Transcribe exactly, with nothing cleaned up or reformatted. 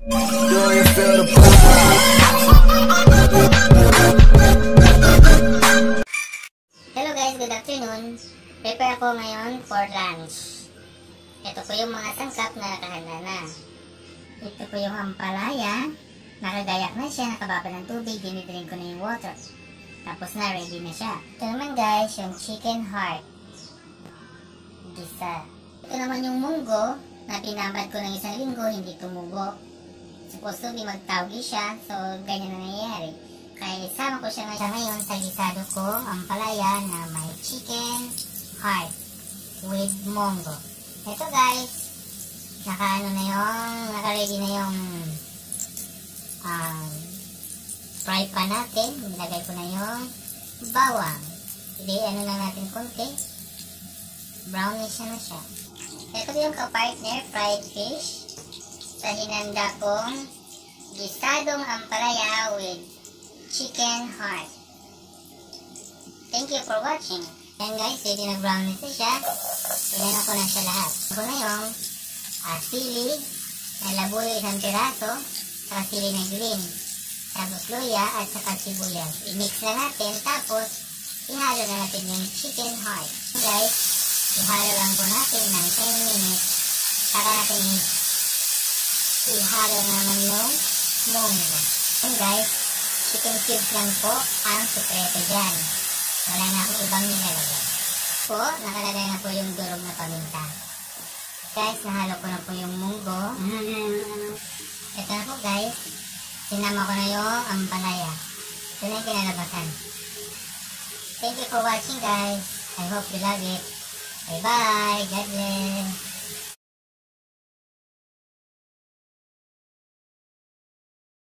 Hello guys, good afternoon. Prepare ako ngayon for lunch. Ito po yung mga sangkap na nakahanda na. Ito po yung ampalaya. Nakagayak na siya, nakababa ng tubig, dinidrink ko na yung water. Tapos na, ready na siya. Ito naman guys, yung chicken heart. Gisa. Ito naman yung munggo na pinamad ko ng isang linggo, hindi tumubo. Supposed to be magtawgi siya, so ganyan na nangyayari. Kaya isama ko siya ngayon sa gisado ko, ampalaya na may chicken heart with munggo. Ito guys, naka ano na yung, naka-ready na yung um, fry pan natin. Nilagay ko na yung bawang. Hindi, ano lang natin konti. Brownish na siya. Ito yung ka-partner, fried fish. Sa hinanda kong gisadong ampalaya with chicken heart. Thank you for watching. Ayan guys, ready na brownish na siya. Ilan ko na siya lahat. Ako na yung uh, sili na labuyo isang piraso, saka sili na green, tapos luya at saka sibuyas. I-mix na natin, tapos ihalo na natin yung chicken heart. Guys, ihalo lang po natin ng ten minutes. Saka natin ihalo naman yung munggo. And guys, chicken cubes lang po ang sekreto dyan. Wala na akong ibang nilalagay. Po, nakalagay na po yung durog na paminta. Guys, nahalo ko na po yung munggo. Ito na po guys. Sinama ko na yung ampalaya. Ito na yung kinalabasan. Thank you for watching guys. I hope you love it. Bye bye. God bless.